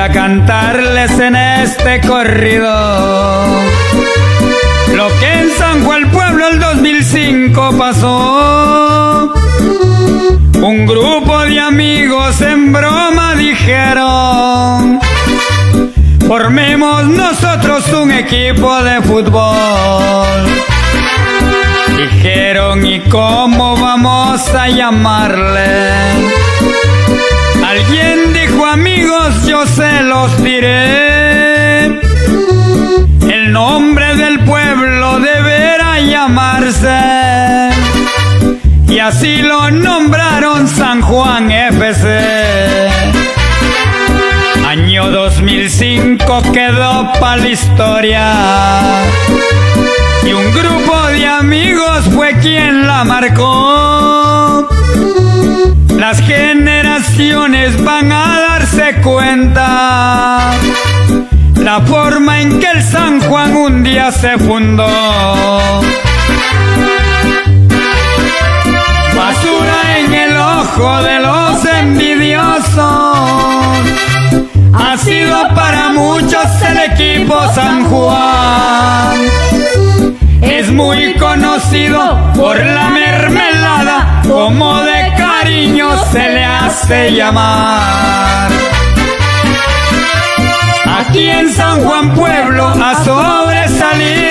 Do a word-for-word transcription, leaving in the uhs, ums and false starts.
a cantarles en este corrido lo que en San Juan Pueblo el dos mil cinco pasó. Un grupo de amigos en broma dijeron: formemos nosotros un equipo de fútbol. Dijeron: ¿y cómo vamos a llamarle? Alguien dijo: amigos, yo se los diré. El nombre del pueblo deberá llamarse. Y así lo nombraron San Juan F C. Año dos mil cinco quedó pa' la historia, y un grupo de amigos fue quien la marcó. Las generaciones van a darse cuenta la forma en que el San Juan un día se fundó. Basura en el ojo de los envidiosos ha sido para muchos el equipo San Juan. Es muy conocido por la mermelada, como de cariño se le hace llamar. Aquí en San Juan Pueblo a sobresalir